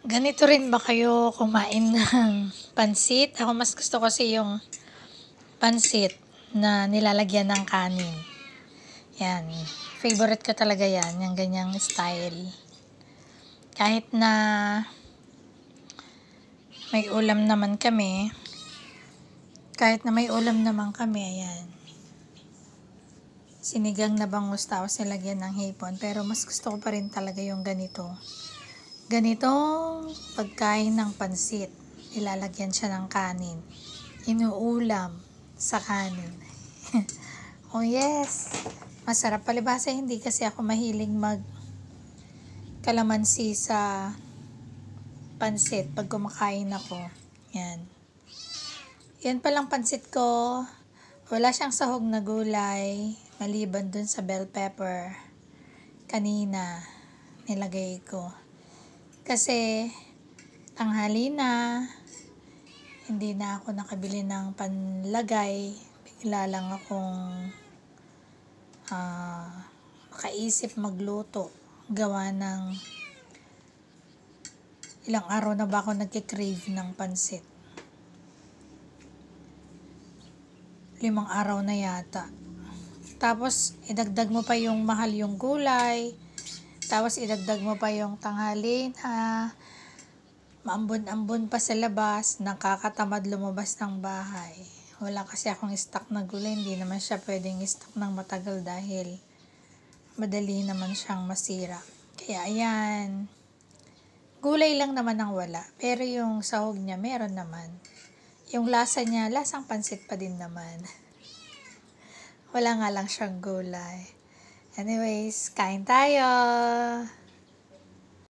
Ganito rin ba kayo kumain ng pansit? Ako mas gusto kasi yung pansit na nilalagyan ng kanin. Yan. Favorite ko talaga yan, yung ganyang style. Kahit na may ulam naman kami, ayan. Sinigang na bangus tapos nilagyan ng hipon. Pero mas gusto ko pa rin talaga yung ganito. Ganitong pagkain ng pansit. Ilalagyan siya ng kanin. Inuulam sa kanin. Oh yes! Masarap palibhasa, hindi kasi ako mahilig kalamansi sa pansit pag kumakain ako. Yan. Yan palang pansit ko. Wala siyang sahog na gulay. Maliban dun sa bell pepper. Kanina nilagay ko. Kasi tanghali na, hindi na ako nakabili ng panlagay. Bigla lang akong makaisip magluto. Gawa ng ilang araw na ba ako nagkikrave ng pansit. 5 araw na yata. Tapos idagdag mo pa yung mahal yung gulay. Tapos idagdag mo pa yung tanghali na maambon-ambon pa sa labas, nakakatamad lumabas ng bahay. Wala kasi akong stock na gulay, hindi naman siya pwedeng stock ng matagal dahil madali naman siyang masira. Kaya ayan, gulay lang naman ang wala, pero yung sahog niya meron naman. Yung lasa niya, lasang pansit pa din naman. Wala nga lang siyang gulay. Anyways, kain tayo!